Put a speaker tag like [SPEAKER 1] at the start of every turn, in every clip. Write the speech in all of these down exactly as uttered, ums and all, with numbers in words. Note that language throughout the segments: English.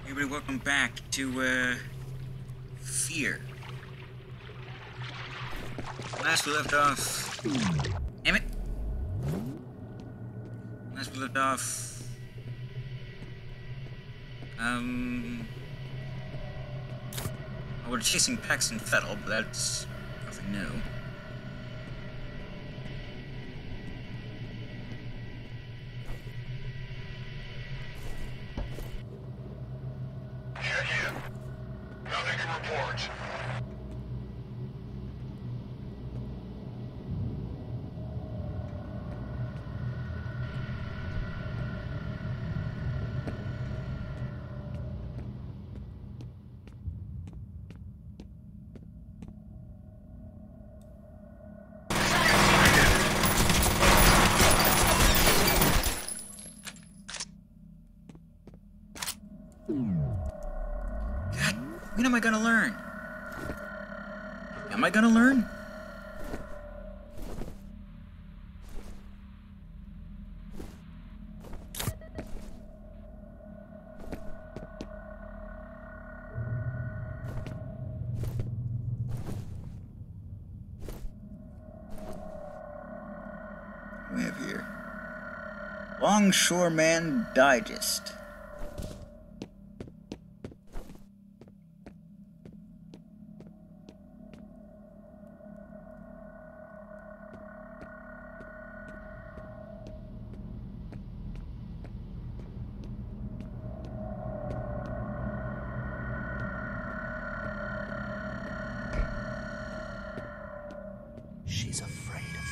[SPEAKER 1] Everybody, welcome back to, uh, F E A R. Last we left off... Damn it! Last we left off... Um... Oh, we're chasing Pex and Fettle, but that's nothing new. God, when am I gonna learn? Am I gonna learn? What do we have here? Longshoreman Digest. She's afraid of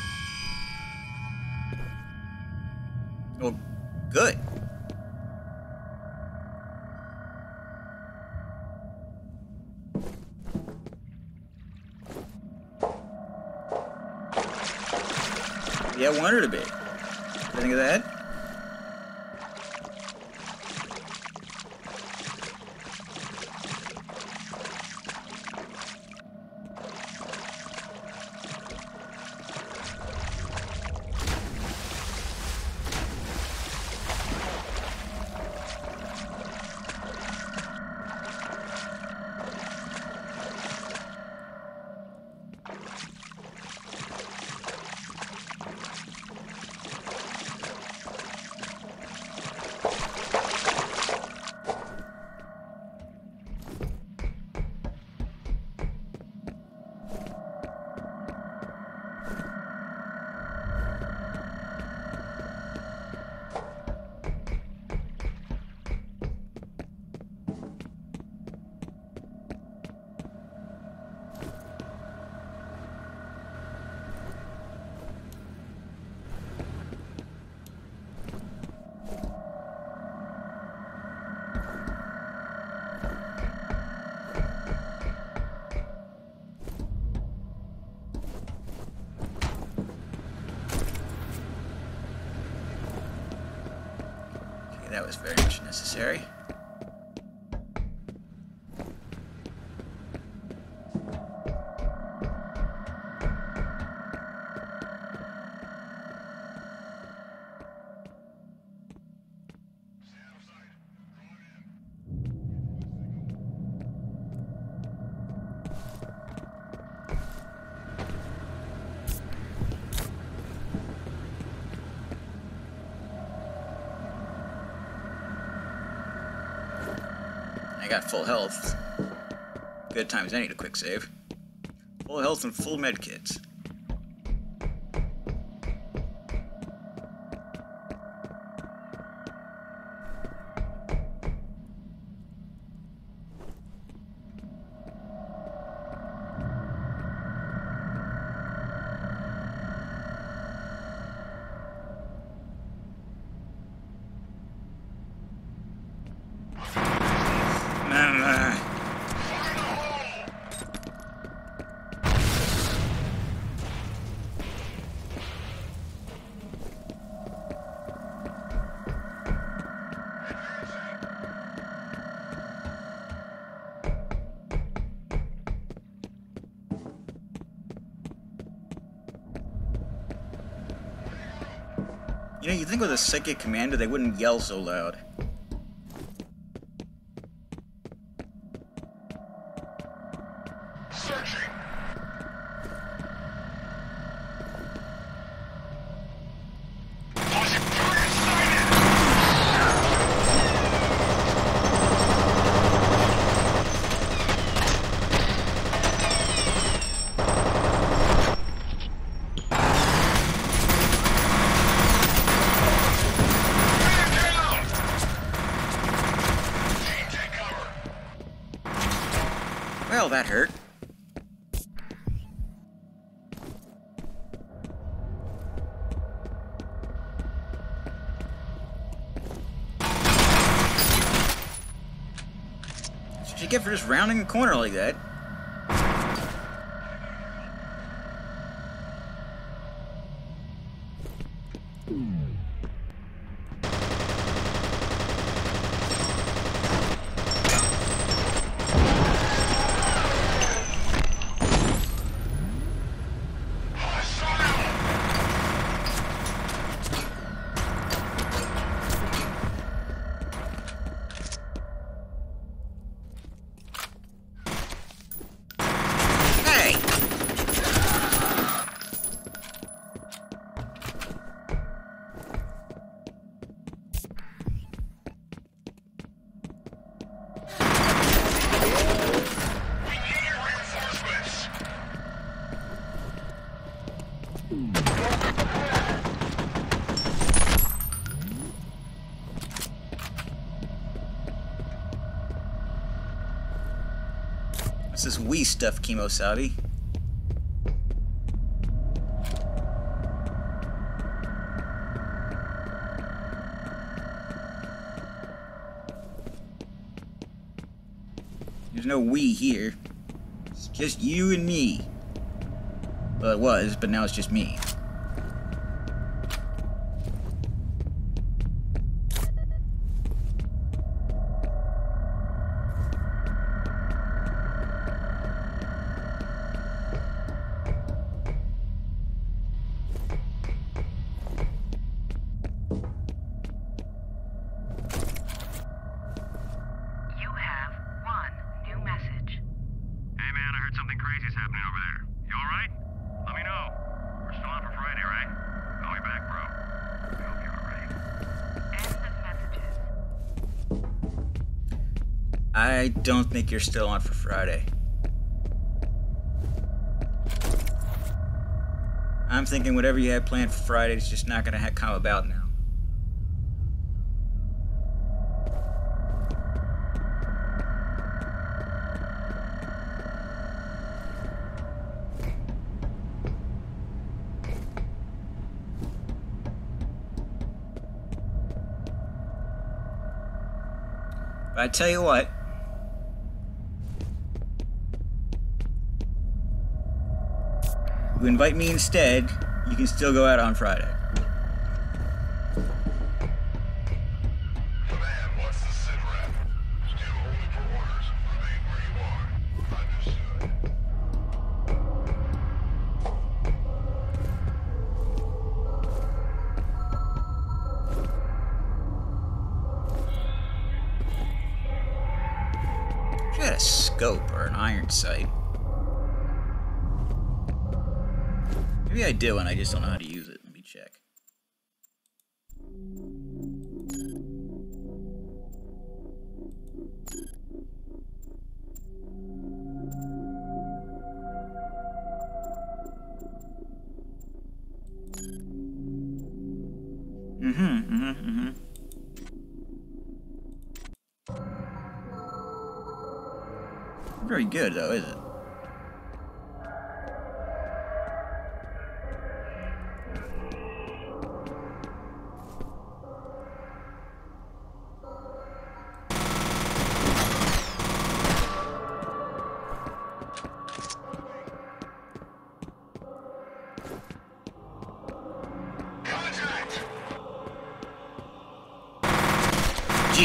[SPEAKER 1] you. Oh, good. Yeah, I want her to be. What do you think of that? That was very much necessary. I got full health. Good times any to quick save. Full health and full med kits. You know, you'd think with a psychic commander they wouldn't yell so loud. Well, that hurt. That's what you get for just rounding a corner like that. What's this wee stuff, Kimosabi? There's no we here. It's just you and me. Well, it was, but now it's just me.
[SPEAKER 2] Something crazy's happening over there. You alright? Let me know. We're still on for Friday, right? Call me back, bro. I hope you're alright.
[SPEAKER 1] I don't think you're still on for Friday. I'm thinking whatever you had planned for Friday is just not going to come about now. But I tell you what, you invite me instead, you can still go out on Friday.
[SPEAKER 2] Command, what's the sit rep? Still holding for orders. Remain where you are.
[SPEAKER 1] I had a scope or an iron sight. Maybe I do and I just don't know how to use it. Let me check. Mm-hmm, mm-hmm, mm-hmm. Very good, though, is it?
[SPEAKER 2] Contact!
[SPEAKER 1] Gee.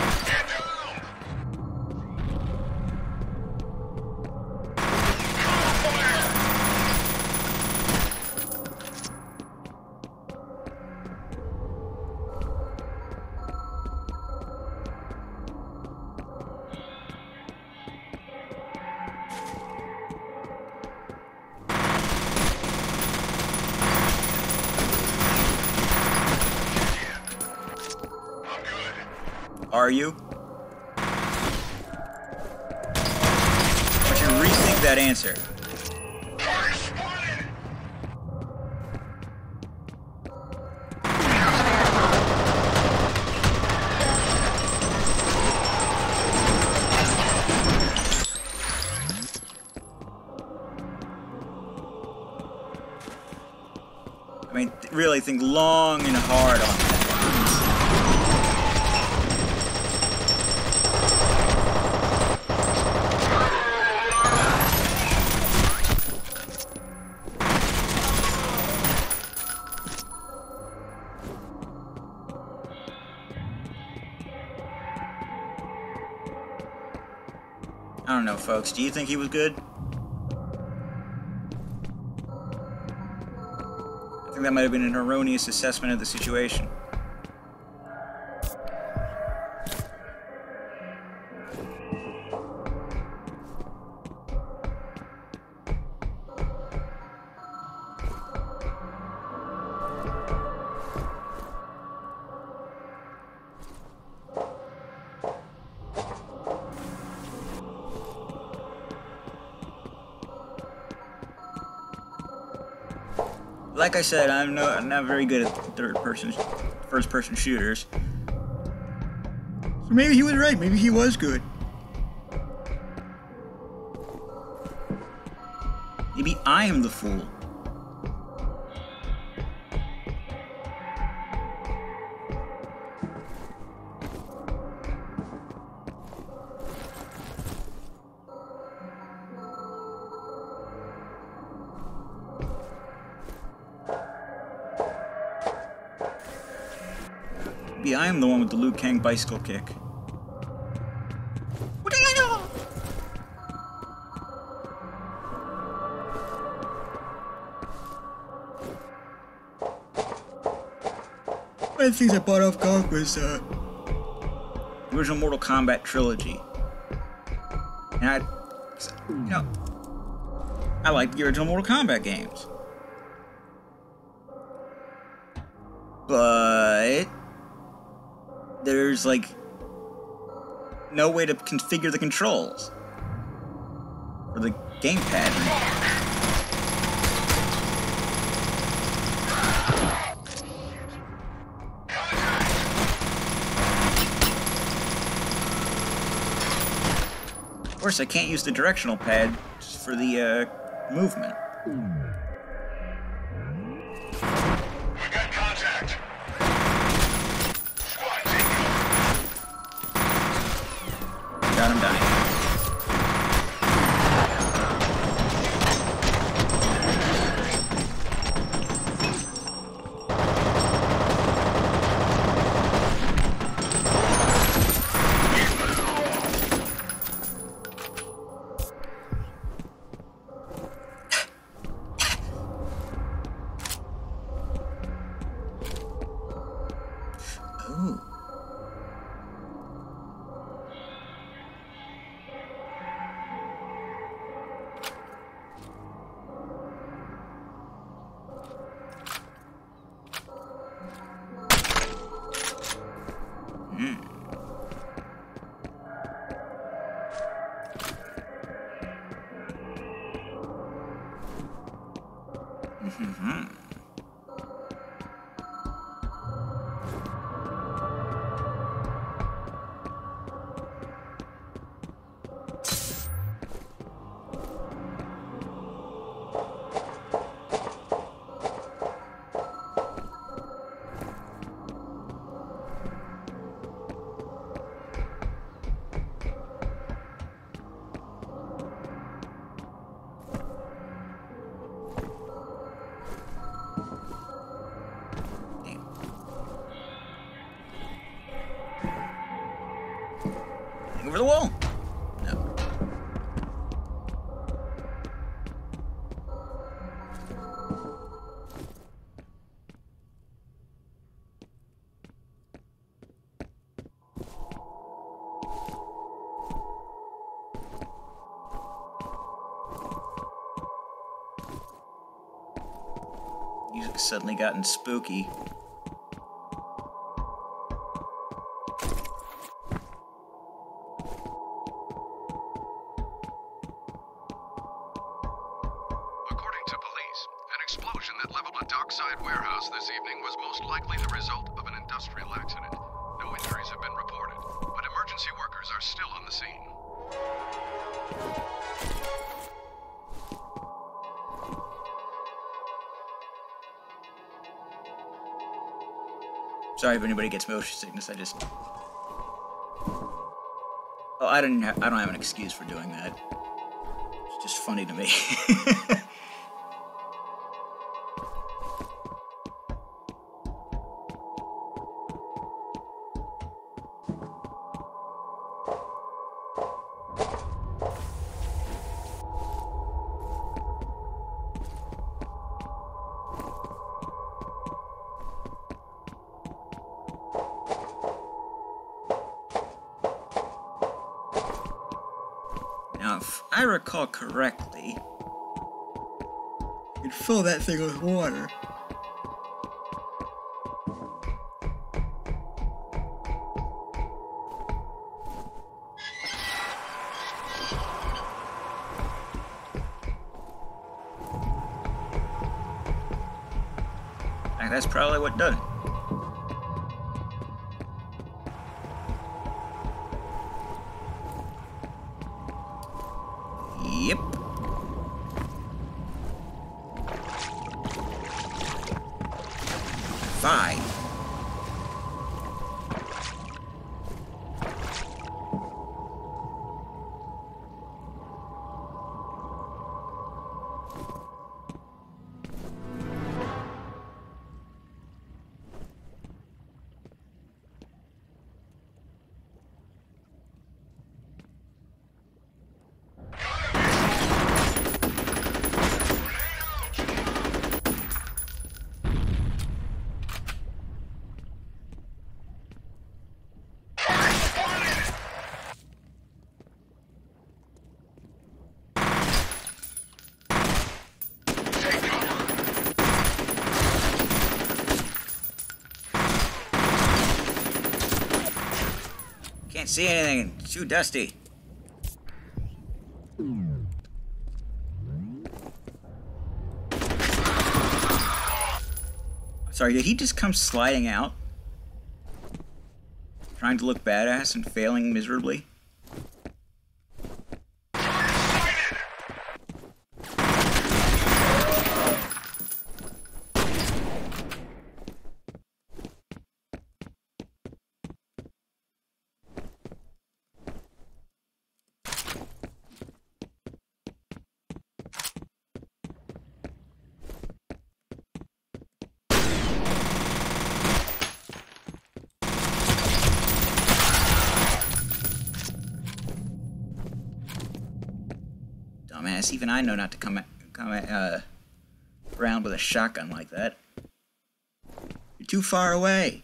[SPEAKER 1] Are you? Why don't you rethink that answer? really think long and hard on that. I don't know, folks. Do you think he was good? I think that might have been an erroneous assessment of the situation. Like I said, I'm, no, I'm not very good at third-person, first-person shooters. So maybe he was right. Maybe he was good. Maybe I am the fool. Maybe I am the one with the Liu Kang bicycle kick. What do you know? One of the things I bought off G O G was uh, the original Mortal Kombat trilogy. And I, you know, I like the original Mortal Kombat games. But there's like no way to configure the controls for the gamepad. Of course, I can't use the directional pad for the uh, movement. Got him dying. Ooh. Mm-hmm. Over the wall. No. Music's suddenly gotten spooky.
[SPEAKER 3] Dockside warehouse this evening was most likely the result of an industrial accident. No injuries have been reported, but emergency workers are still on the scene.
[SPEAKER 1] sorry if anybody gets motion sickness. I just... Oh, I didn't. Ha I don't have an excuse for doing that. It's just funny to me. Now, if I recall correctly, you'd fill that thing with water. And that's probably what done it. Yep. Fine. Can't see anything. It's too dusty. Sorry, did he just come sliding out? Trying to look badass and failing miserably? Dumbass, even I know not to come, come uh, around with a shotgun like that. You're too far away.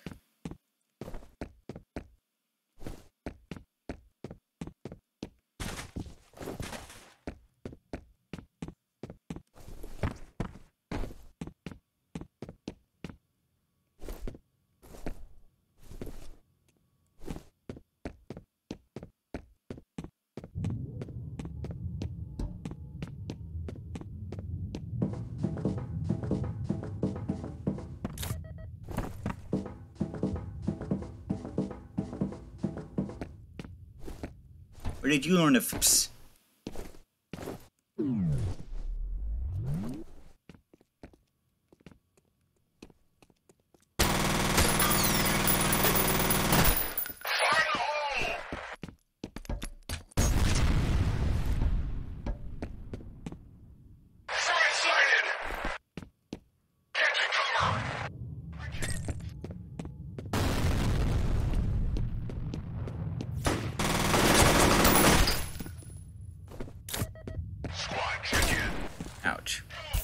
[SPEAKER 1] Where did you learn to f- Ouch.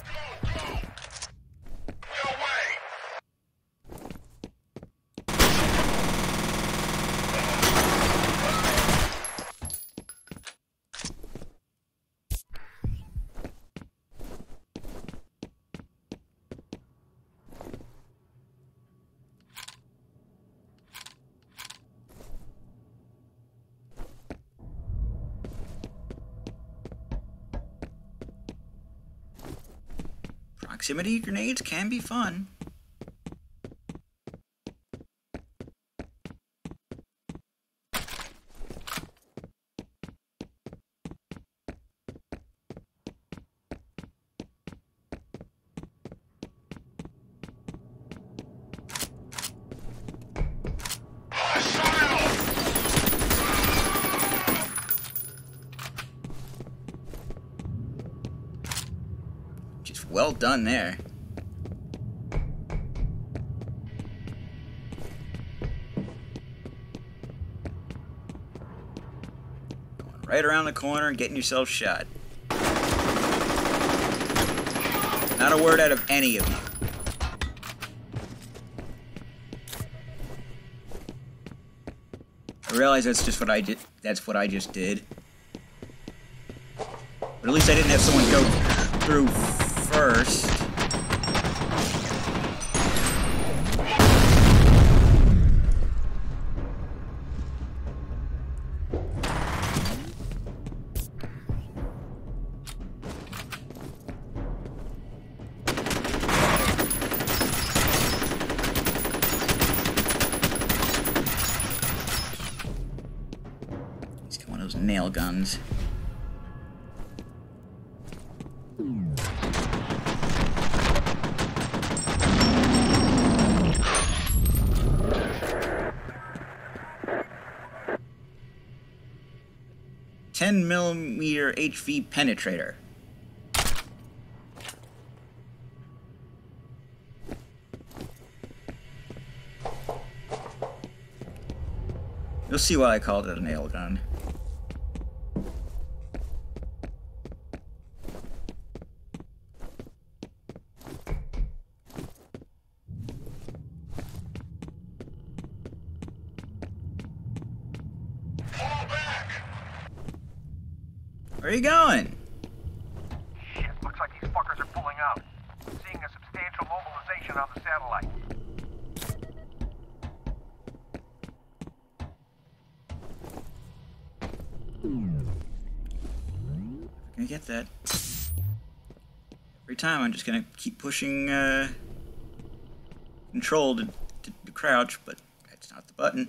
[SPEAKER 1] Proximity grenades can be fun. well done there. Going right around the corner and getting yourself shot. Not a word out of any of you. I realize that's just what I did. That's what I just did. But at least I didn't have someone go through first. He's got one of those nail guns. ten millimeter H V Penetrator. You'll see why I called it a nail gun. Where are you going?
[SPEAKER 2] Shit, looks like these fuckers are pulling out. Seeing a substantial mobilization on the satellite.
[SPEAKER 1] I get that. Every time I'm just gonna keep pushing uh, control to, to, to crouch, but that's not the button.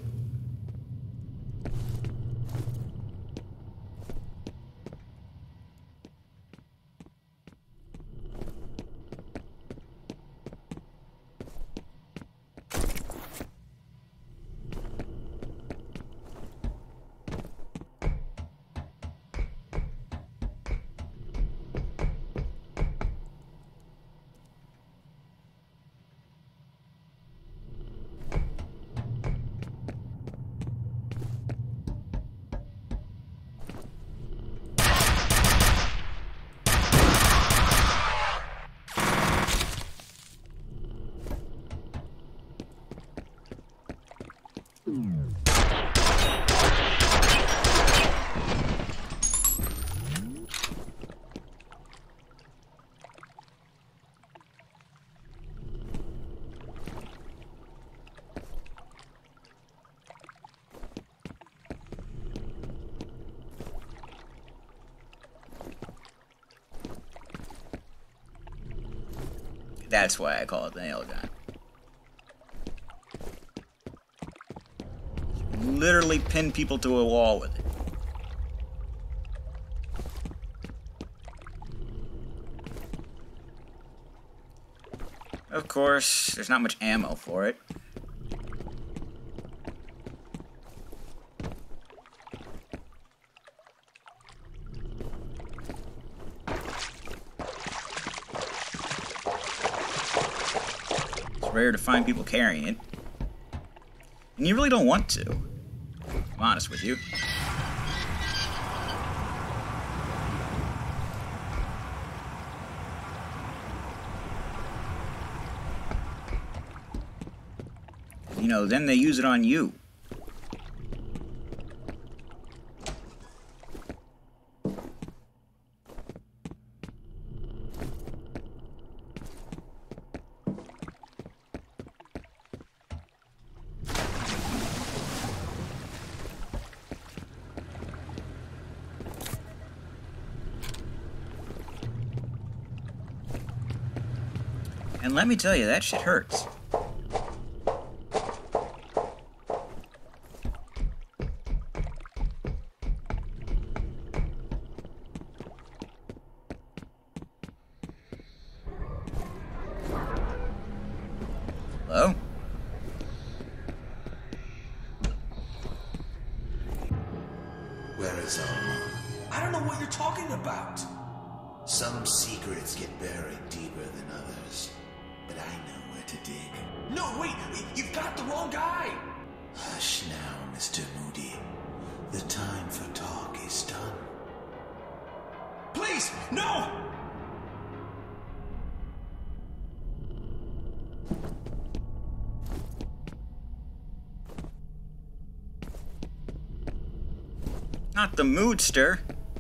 [SPEAKER 1] That's why I call it the nail gun. You can literally pin people to a wall with it. Of course, there's not much ammo for it. Rare to find people carrying it. And you really don't want to. I'm honest with you. You know, then they use it on you. And let me tell you, that shit hurts. Hello?
[SPEAKER 4] Where is our... I don't know what you're talking about. Some secrets get buried deeper than others, but I know where to dig.
[SPEAKER 5] No, wait! You've got the wrong guy!
[SPEAKER 4] Hush now, Mister Moody. The time for talk is done.
[SPEAKER 5] Please, no!
[SPEAKER 1] Not the moodster.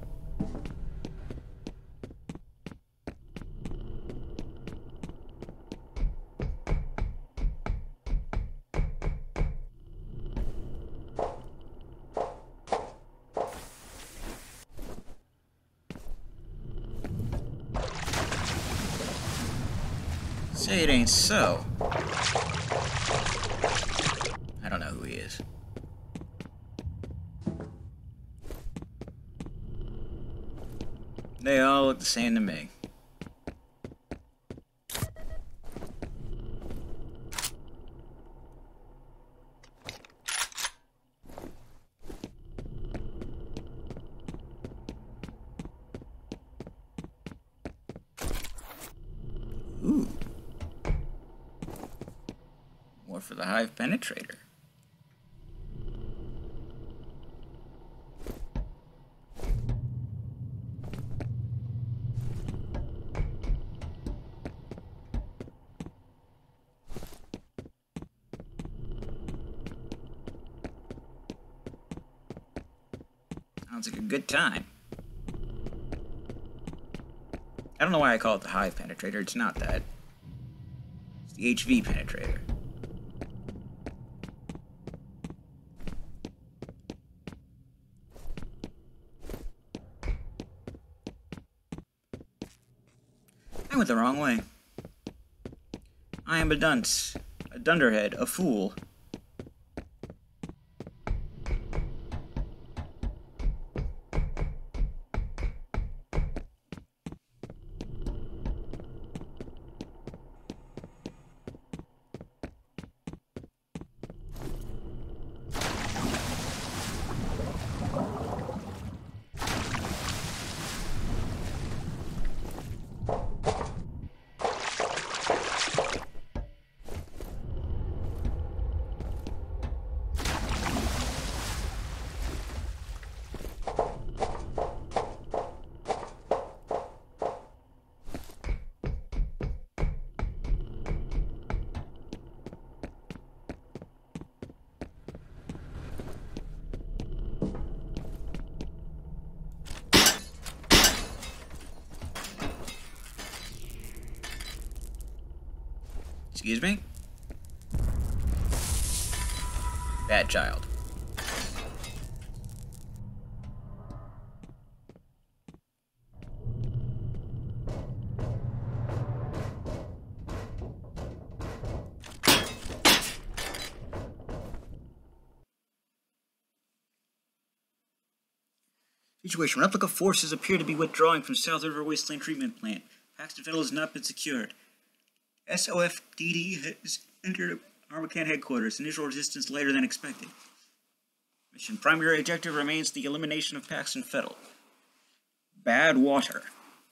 [SPEAKER 1] Say it ain't so. I don't know who he is. They all look the same to me. Ooh. More for the Hive Penetrator. Sounds like a good time. I don't know why I call it the Hive Penetrator. It's not that. It's the H V Penetrator. I went the wrong way. I am a dunce, a dunderhead, a fool. Excuse me? Bad child. Situation. Replica forces appear to be withdrawing from South River Wasteland Treatment Plant. Paxton Federal has not been secured. S O F D D has entered Armacan headquarters. Initial resistance later than expected. Mission primary objective remains the elimination of Paxton Federal. Bad water.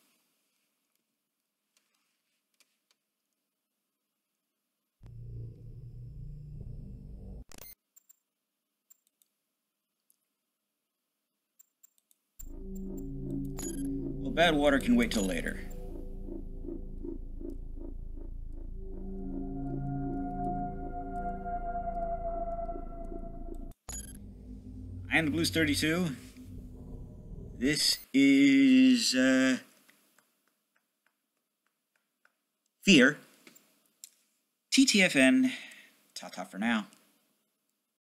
[SPEAKER 1] Well, bad water can wait till later. I am the Blues thirty-two. This is, uh... F E A R. T T F N. Ta-ta for now.